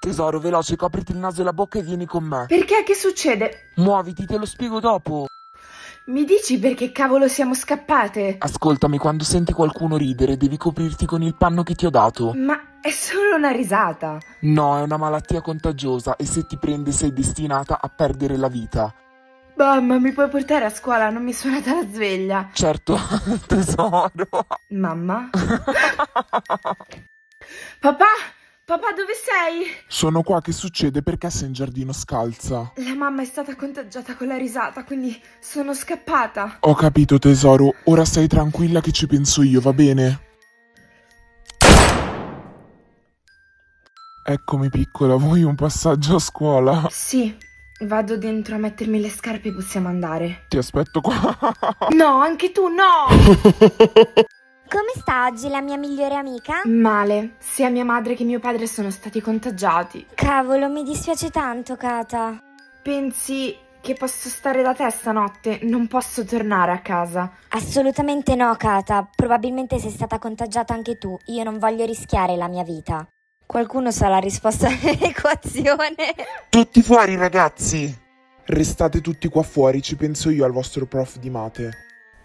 Tesoro, veloce, copriti il naso e la bocca e vieni con me. Perché? Che succede? Muoviti, te lo spiego dopo. Mi dici perché cavolo siamo scappate? Ascoltami, quando senti qualcuno ridere, devi coprirti con il panno che ti ho dato. Ma è solo una risata. No, è una malattia contagiosa e se ti prende sei destinata a perdere la vita. Mamma, mi puoi portare a scuola? Non mi è suonata la sveglia. Certo, tesoro. Mamma? Papà? Papà, dove sei? Sono qua, che succede? Perché sei in giardino scalza? La mamma è stata contagiata con la risata, quindi sono scappata. Ho capito, tesoro. Ora stai tranquilla che ci penso io, va bene? Eccomi, piccola, vuoi un passaggio a scuola? Sì, vado dentro a mettermi le scarpe e possiamo andare. Ti aspetto qua. No, anche tu, no! Come sta oggi la mia migliore amica? Male, sia mia madre che mio padre sono stati contagiati. Cavolo, mi dispiace tanto, Kata. Pensi che posso stare da te stanotte? Non posso tornare a casa. Assolutamente no, Kata. Probabilmente sei stata contagiata anche tu. Io non voglio rischiare la mia vita. Qualcuno sa la risposta all'equazione? Tutti fuori, ragazzi! Restate tutti qua fuori, ci penso io al vostro prof di mate.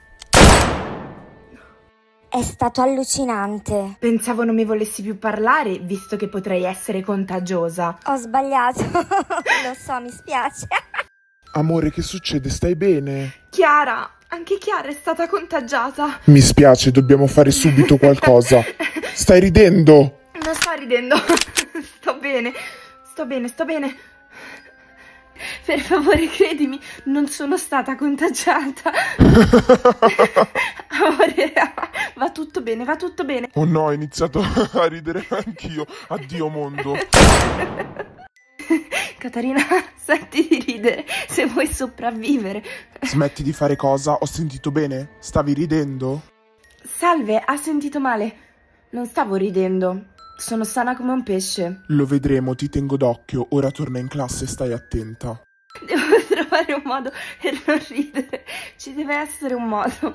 È stato allucinante. Pensavo non mi volessi più parlare, visto che potrei essere contagiosa. Ho sbagliato. Lo so, mi spiace. Amore, che succede? Stai bene? Chiara, anche Chiara è stata contagiata. Mi spiace, dobbiamo fare subito qualcosa. Stai ridendo? Non sto ridendo. Sto bene, sto bene, sto bene. Per favore, credimi, non sono stata contagiata. Amore, va tutto bene, va tutto bene. Oh no, ho iniziato a ridere anch'io. Addio mondo. Caterina, smetti di ridere se vuoi sopravvivere. Smetti di fare cosa? Ho sentito bene? Stavi ridendo? Salve, ha sentito male. Non stavo ridendo. Sono sana come un pesce. Lo vedremo, ti tengo d'occhio. Ora torna in classe e stai attenta. Devo trovare un modo per non ridere. Ci deve essere un modo.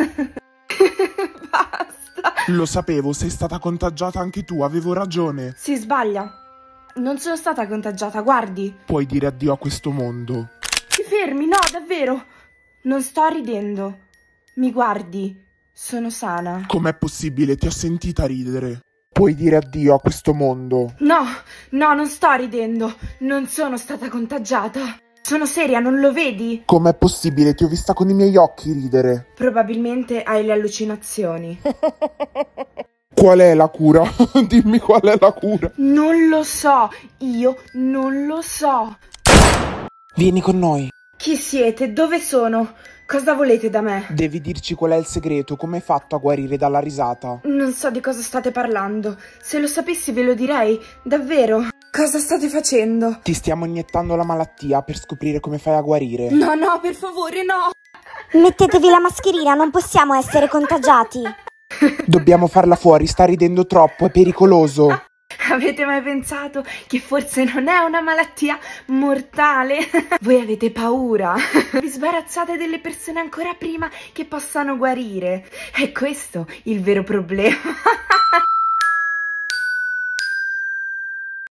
Basta. Lo sapevo, sei stata contagiata anche tu, avevo ragione. Si sbaglia. Non sono stata contagiata, guardi. Puoi dire addio a questo mondo. Ti fermi, no, davvero. Non sto ridendo. Mi guardi. Sono sana. Com'è possibile? Ti ho sentita ridere. Puoi dire addio a questo mondo. No, no, non sto ridendo. Non sono stata contagiata. Sono seria, non lo vedi? Com'è possibile? Ti ho vista con i miei occhi ridere. Probabilmente hai le allucinazioni. Qual è la cura? Dimmi qual è la cura. Non lo so, io non lo so. Vieni con noi. Chi siete? Dove sono? Cosa volete da me? Devi dirci qual è il segreto, come hai fatto a guarire dalla risata. Non so di cosa state parlando. Se lo sapessi ve lo direi, davvero. Cosa state facendo? Ti stiamo iniettando la malattia per scoprire come fai a guarire. No, no, per favore, no. Mettetevi la mascherina, non possiamo essere contagiati. Dobbiamo farla fuori, sta ridendo troppo, è pericoloso. Avete mai pensato che forse non è una malattia mortale? Voi avete paura. Vi sbarazzate delle persone ancora prima che possano guarire. È questo il vero problema.